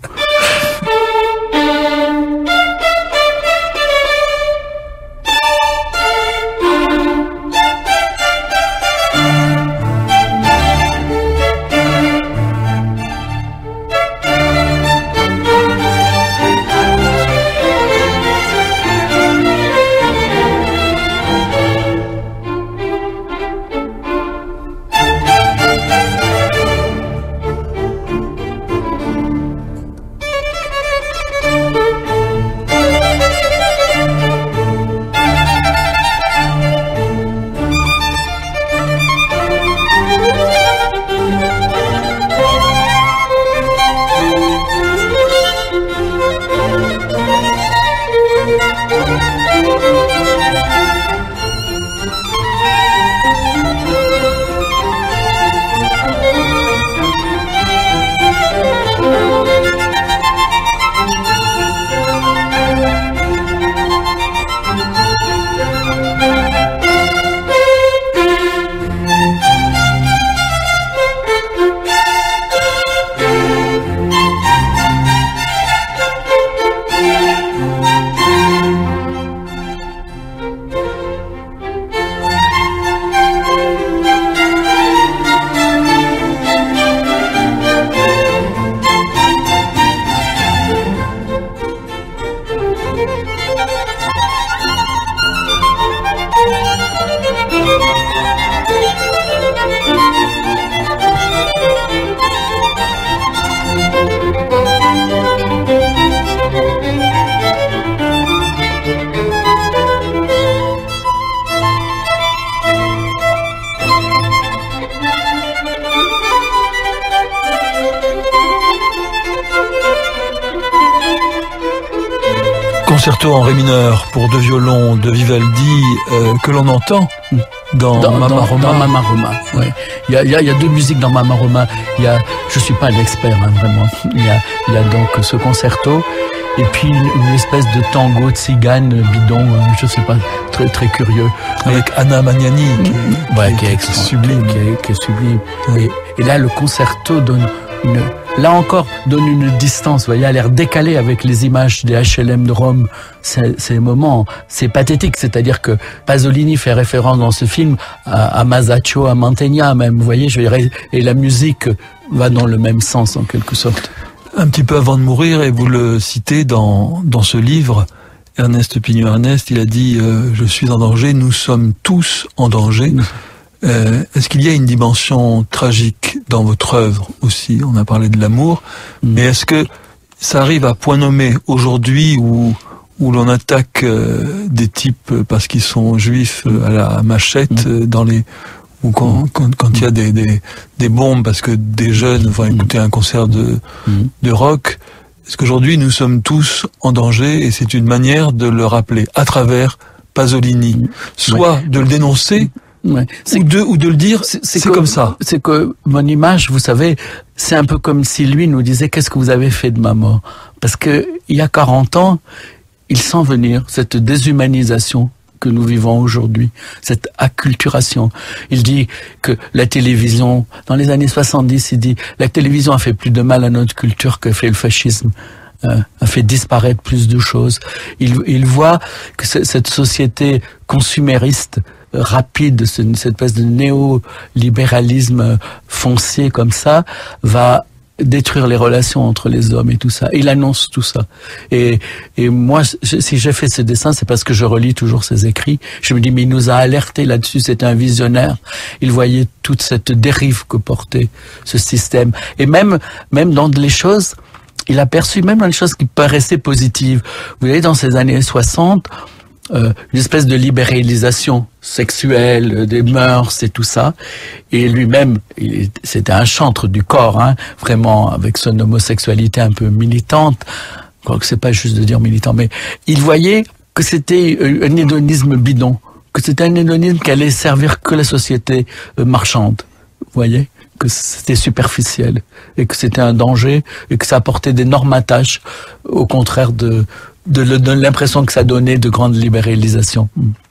concerto en ré mineur pour deux violons de Vivaldi euh, que l'on entend dans, dans Mamma dans, Roma. Dans Mamma Roma, ouais. Il y a, il y a, il y a deux musiques dans Mamma Roma. Il y a, je suis pas un expert, hein, vraiment. Il y a, il y a donc ce concerto et puis une, une espèce de tango tzigane bidon, euh, je sais pas, très très curieux. Avec Mais, Anna Magnani, qui, ouais, qui, qui est qui est extra- sublime. qui est, qui est sublime. Ouais. Et, et là, le concerto donne une, là encore, donne une distance. Vous voyez, a l'air décalé avec les images des H L M de Rome. C'est, ces moments, c'est pathétique. C'est-à-dire que Pasolini fait référence dans ce film à, à Masaccio, à Mantegna même. Vous voyez, je dirais, et la musique va dans le même sens en quelque sorte. Un petit peu avant de mourir, et vous le citez dans, dans ce livre, Ernest Pignon-Ernest, il a dit euh, « Je suis en danger, nous sommes tous en danger ». Euh, est-ce qu'il y a une dimension tragique dans votre œuvre aussi? On a parlé de l'amour, Mm. mais est-ce que ça arrive à point nommé aujourd'hui où, où l'on attaque euh, des types parce qu'ils sont juifs euh, à la machette, euh, dans les, ou quand, quand, quand il y a des, des, des bombes parce que des jeunes vont écouter un concert de, Mm. de rock? Est-ce qu'aujourd'hui nous sommes tous en danger et c'est une manière de le rappeler à travers Pasolini, soit de le dénoncer, Ouais. ou de, ou de le dire, c'est, que- comme ça. C'est que mon image, vous savez, c'est un peu comme si lui nous disait qu'est-ce que vous avez fait de ma mort. Parce que il y a quarante ans, il sent venir cette déshumanisation que nous vivons aujourd'hui, cette acculturation. Il dit que la télévision, dans les années soixante-dix, il dit la télévision a fait plus de mal à notre culture que fait le fascisme. Euh, a fait disparaître plus de choses. Il, il voit que c- cette société consumériste euh, rapide, ce- cette espèce de néolibéralisme euh, foncier comme ça, va détruire les relations entre les hommes et tout ça. Il annonce tout ça. Et, et moi, je- si j'ai fait ce dessin, c'est parce que je relis toujours ses écrits. Je me dis, mais il nous a alertés là-dessus, c'était un visionnaire. Il voyait toute cette dérive que portait ce système. Et même, même dans les choses, il a perçu même dans les choses qui paraissaient positives. Vous voyez, dans ces années soixante, euh, une espèce de libéralisation sexuelle, euh, des mœurs et tout ça. Et lui-même, il- c'était un chantre du corps, hein, vraiment, avec son homosexualité un peu militante. Quoique c'est pas juste de dire militant, mais il voyait que c'était euh, un hédonisme bidon, que c'était un hédonisme qui allait servir que la société euh, marchande. Vous voyez, que c'était superficiel et que c'était un danger et que ça apportait d'énormes tâches, au contraire de, de, le- de l'impression que ça donnait de grande libéralisation.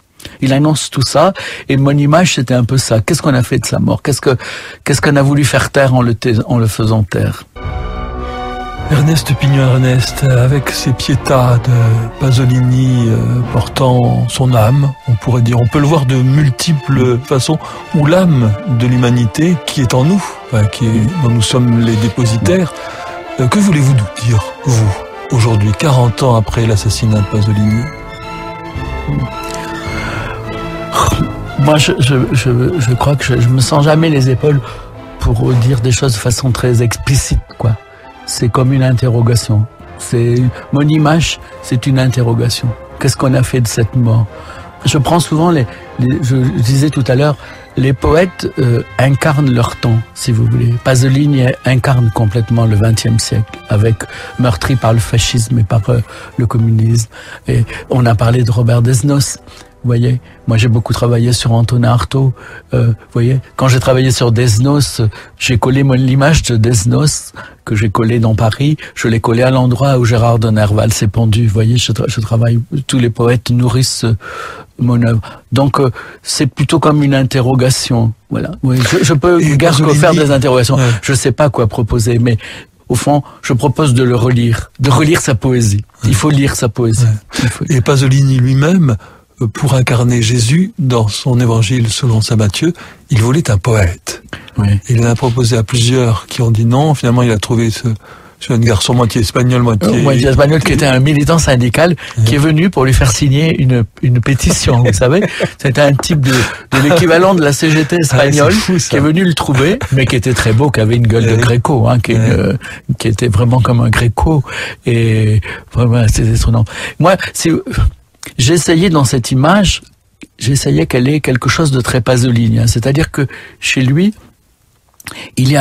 Il annonce tout ça et mon image c'était un peu ça. Qu'est-ce qu'on a fait de sa mort? Qu'est-ce que qu'est-ce qu'on a voulu faire taire en le, tais- en le faisant taire? Ernest Pignon-Ernest, avec ses pietà de Pasolini euh, portant son âme, on pourrait dire, on peut le voir de multiples façons, ou l'âme de l'humanité qui est en nous, enfin, qui est, dont nous sommes les dépositaires. Euh, que voulez-vous nous dire, vous, aujourd'hui, quarante ans après l'assassinat de Pasolini? Moi, je, je, je, je crois que je, je me sens jamais les épaules pour dire des choses de façon très explicite, quoi. C'est comme une interrogation. C'est mon image, c'est une interrogation. Qu'est-ce qu'on a fait de cette mort? Je prends souvent les, les je disais tout à l'heure, les poètes euh, incarnent leur temps, si vous voulez. Pasolini incarne complètement le vingtième siècle, avec meurtri par le fascisme et par euh, le communisme. Et on a parlé de Robert Desnos. Vous voyez, moi j'ai beaucoup travaillé sur Antonin Artaud. Euh, vous voyez, quand j'ai travaillé sur Desnos, j'ai collé mon l'image de Desnos que j'ai collé dans Paris. Je l'ai collé à l'endroit où Gérard de Nerval s'est pendu. Vous voyez, je, tra- je travaille. Tous les poètes nourrissent euh, mon œuvre. Donc euh, c'est plutôt comme une interrogation. Voilà. Oui, je, je peux Et guère que Pasolini- faire des interrogations. Ouais. Je sais pas quoi proposer, mais au fond, je propose de le relire, de relire sa poésie. Il faut lire sa poésie. Ouais. Il faut- Et Pasolini lui-même, euh, pour incarner Jésus dans son évangile selon saint Matthieu, il voulait un poète. Oui. Il en a proposé à plusieurs qui ont dit non. Finalement, il a trouvé ce jeune garçon moitié espagnol, moitié... Moitié espagnol qui était un militant syndical qui est venu pour lui faire signer une, une pétition, vous savez. C'était un type de, de l'équivalent de la C G T espagnole Ah, c'est fou, ça. qui est venu le trouver, mais qui était très beau, qui avait une gueule de Ouais. gréco, hein, qui, est une, Ouais. euh, qui était vraiment comme un gréco. Et vraiment, c'est étonnant. Moi, c'est, j'ai essayé dans cette image, j'ai essayé qu'elle ait quelque chose de très pasolinien. C'est-à-dire que chez lui, il y a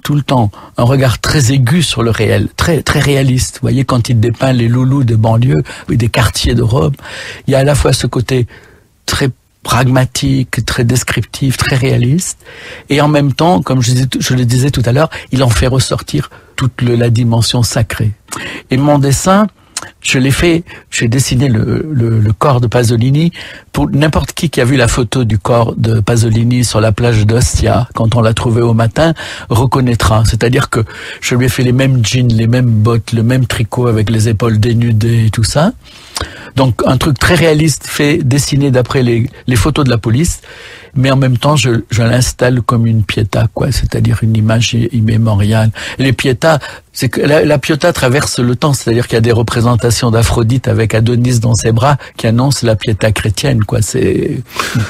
tout le temps un regard très aigu sur le réel, très très réaliste. Vous voyez, quand il dépeint les loulous des banlieues ou des quartiers de Rome, il y a à la fois ce côté très pragmatique, très descriptif, très réaliste, et en même temps, comme je, dis, je le disais tout à l'heure, il en fait ressortir toute le, la dimension sacrée. Et mon dessin, je l'ai fait, j'ai dessiné le, le, le corps de Pasolini. Pour n'importe qui qui a vu la photo du corps de Pasolini sur la plage d'Ostia, quand on l'a trouvé au matin, reconnaîtra. C'est-à-dire que je lui ai fait les mêmes jeans, les mêmes bottes, le même tricot avec les épaules dénudées et tout ça. Donc un truc très réaliste, fait dessiné d'après les, les photos de la police, mais en même temps je, je l'installe comme une pietà, quoi, c'est-à-dire une image immémoriale. Les pietà, c'est que la, la pietà traverse le temps, c'est-à-dire qu'il y a des représentations d'Aphrodite avec Adonis dans ses bras qui annoncent la pietà chrétienne, quoi. C'est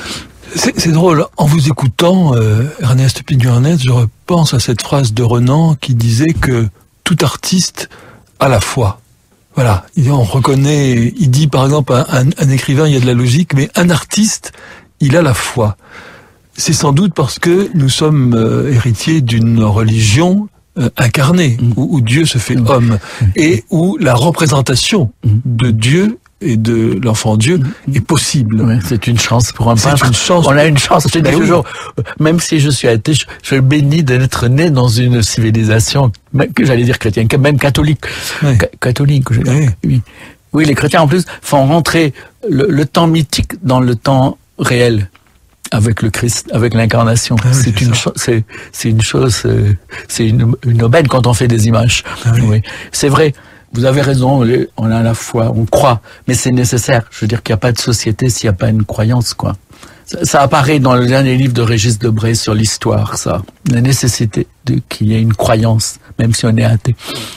c'est, c'est drôle. En vous écoutant, euh, Ernest Pigurnet, je repense à cette phrase de Renan qui disait que tout artiste a la foi. Voilà, on reconnaît, il dit par exemple, un, un, un écrivain, il y a de la logique, mais un artiste, il a la foi. C'est sans doute parce que nous sommes euh, héritiers d'une religion euh, incarnée, mmh. où, où Dieu se fait mmh. homme, mmh. et où la représentation mmh. de Dieu et de l'enfant Dieu mmh. est possible. Ouais, c'est une chance pour un c'est peintre. Une chance. On a une chance. Je dis oui. toujours, même si je suis athée, je, je bénis d'être né dans une civilisation, que j'allais dire chrétienne, même catholique. Ouais. Ca- catholique, je ouais. oui. Oui, les chrétiens en plus font rentrer le, le temps mythique dans le temps réel. Avec le Christ, avec l'incarnation, ah oui, c'est, c'est, une ça. cho- c'est, c'est une chose, euh, c'est une, une aubaine quand on fait des images. Ah oui. Oui. C'est vrai, vous avez raison, on a la foi, on croit, mais c'est nécessaire. Je veux dire qu'il n'y a pas de société s'il n'y a pas une croyance, quoi. Ça, ça apparaît dans le dernier livre de Régis Debray sur l'histoire, ça. La nécessité de qu'il y ait une croyance, même si on est athée.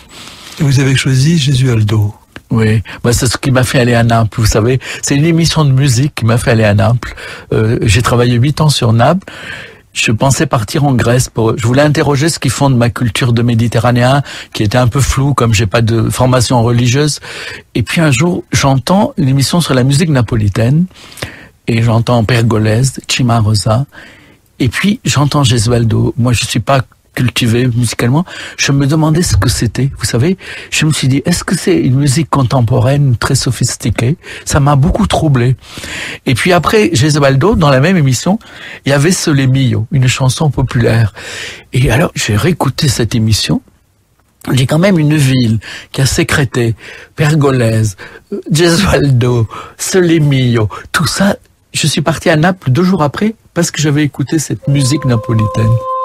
Et vous avez choisi Gesualdo. Oui, bah c'est ce qui m'a fait aller à Naples, vous savez. C'est une émission de musique qui m'a fait aller à Naples. Euh, j'ai travaillé huit ans sur Naples. Je pensais partir en Grèce pour, je voulais interroger ce qui fonde ma culture de méditerranéen, qui était un peu floue, comme j'ai pas de formation religieuse. Et puis un jour, j'entends une émission sur la musique napolitaine, et j'entends Pergolese, Cimarosa, et puis j'entends Gesualdo. Moi, je suis pas cultivé musicalement, je me demandais ce que c'était, vous savez, je me suis dit, est-ce que c'est une musique contemporaine très sophistiquée? Ça m'a beaucoup troublé. Et puis après, Gesualdo, dans la même émission, il y avait Sole Mio, une chanson populaire. Et alors, j'ai réécouté cette émission, j'ai quand même une ville qui a sécrété Pergolese, Gesualdo, Sole Mio, tout ça. Je suis parti à Naples deux jours après, parce que j'avais écouté cette musique napolitaine.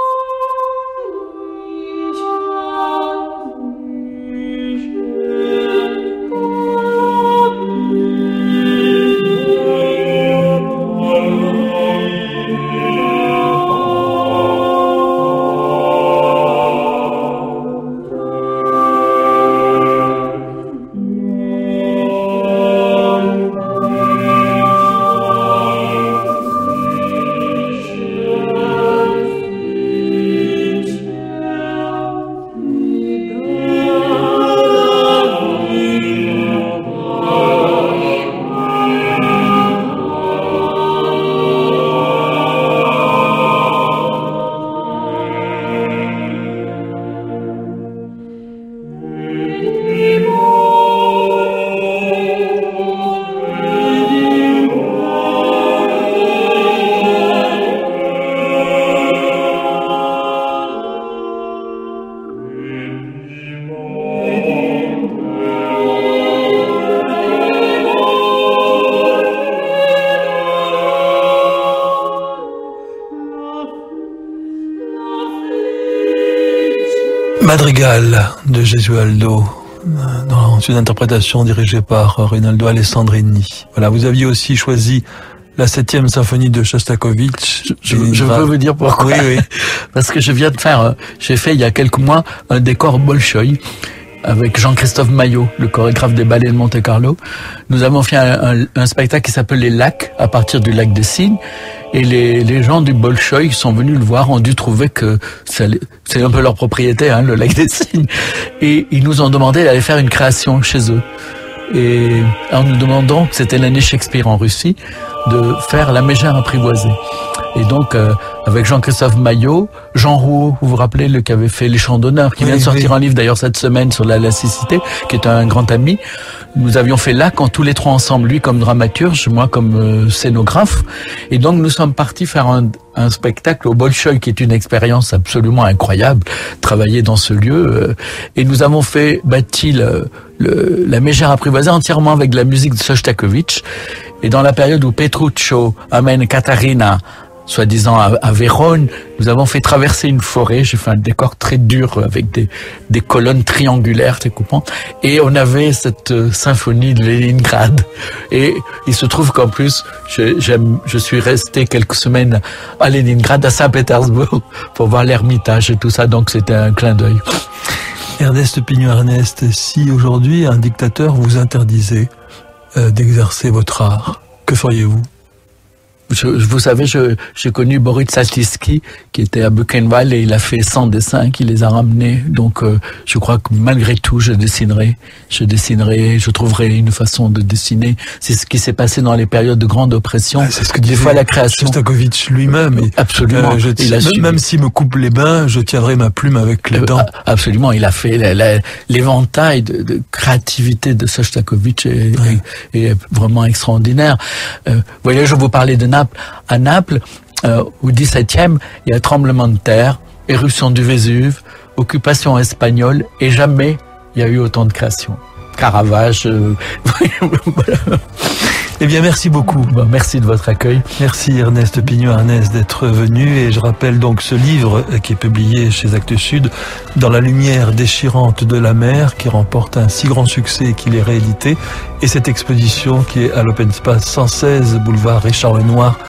Madrigal de Gesualdo, dans une interprétation dirigée par Rinaldo Alessandrini. Voilà, vous aviez aussi choisi la septième symphonie de Shostakovich. Je, je, je veux vous dire pourquoi. Oui, oui. Parce que je viens de faire, j'ai fait il y a quelques mois un décor Bolchoï avec Jean-Christophe Maillot, le chorégraphe des ballets de Monte-Carlo. Nous avons fait un, un, un spectacle qui s'appelle Les Lacs, à partir du lac des Cygnes. Et les, les gens du Bolchoï qui sont venus le voir ont dû trouver que c'est un peu leur propriété, hein, le lac des Cygnes. Et ils nous ont demandé d'aller faire une création chez eux. Et en nous demandant, c'était l'année Shakespeare en Russie, de faire La Mégère apprivoisée. Et donc, euh, avec Jean-Christophe Maillot, Jean Rouault, vous vous rappelez, le qui avait fait Les Chants d'honneur, qui oui, vient de sortir oui. un livre d'ailleurs cette semaine sur la laïcité, qui est un grand ami. Nous avions fait là, quand tous les trois ensemble, lui comme dramaturge, moi comme euh, scénographe. Et donc, nous sommes partis faire un, un spectacle au Bolchoï, qui est une expérience absolument incroyable, travailler dans ce lieu. Euh, et nous avons fait bâti le, le, la Mégère apprivoisée entièrement avec de la musique de Sostakovitch. Et dans la période où Petruccio amène Katharina, soi-disant à, à Vérone, nous avons fait traverser une forêt. J'ai fait un décor très dur avec des, des colonnes triangulaires très coupantes. Et on avait cette euh, symphonie de Leningrad. Et il se trouve qu'en plus, je, j'aime, je suis resté quelques semaines à Leningrad, à Saint-Pétersbourg, pour voir l'Ermitage et tout ça. Donc c'était un clin d'œil. Ernest Pignon-Ernest, si aujourd'hui un dictateur vous interdisait euh, d'exercer votre art, que feriez-vous ? Je, vous savez, je, j'ai connu Boris Saltysky, qui était à Buchenwald, et il a fait cent dessins, qui les a ramenés. Donc, euh, je crois que malgré tout, je dessinerai. Je dessinerai, je trouverai une façon de dessiner. C'est ce qui s'est passé dans les périodes de grande oppression. Ah, c'est ce que des fois la création. Shostakovich lui-même. Et, absolument. Euh, je il a même, même s'il me coupe les bains, je tiendrai ma plume avec les dents. Euh, absolument. Il a fait la, la, l'éventail de, de créativité de Shostakovich est, ouais. est, est vraiment extraordinaire. Euh, vous voyez, je vous parlais de Naples. À Naples, euh, au dix-septième, il y a un tremblement de terre, éruption du Vésuve, occupation espagnole, et jamais il y a eu autant de créations. Caravage, euh, voilà. Eh bien, merci beaucoup. Bon, merci de votre accueil. Merci Ernest Pignon-Ernest d'être venu. Et je rappelle donc ce livre qui est publié chez Actes Sud, Dans la lumière déchirante de la mer, qui remporte un si grand succès qu'il est réédité. Et cette exposition qui est à l'Open Space cent seize, boulevard Richard Lenoir,